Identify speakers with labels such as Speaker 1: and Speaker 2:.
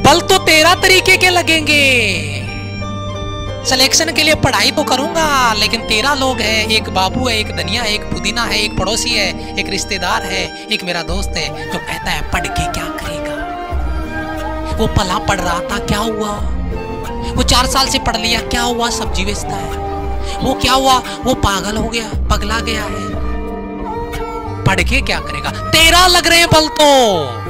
Speaker 1: बल तो 13 तरीके के लगेंगे। सिलेक्शन के लिए पढ़ाई तो करूंगा, लेकिन 13 लोग हैं, एक बाबू है, एक धनिया है, एक पुदीना है, एक पड़ोसी है, एक रिश्तेदार है, एक मेरा दोस्त है जो कहता है पढ़ के क्या करेगा। वो पला पढ़ रहा था, क्या हुआ? वो 4 साल से पढ़ लिया, क्या हुआ? सब्जी बेचता है। वो क्या हुआ? वो पागल हो गया, पगला गया है। पढ़ के क्या करेगा? 13 लग रहे हैं बल तो।